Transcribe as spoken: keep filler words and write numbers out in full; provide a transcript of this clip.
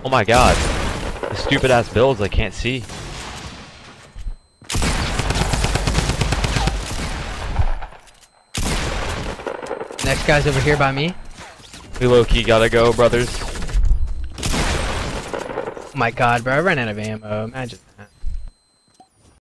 Oh my god. The stupid ass builds I can't see. Next guy's over here by me. We low key gotta go, brothers. Oh my god, bro, I ran out of ammo. Imagine that.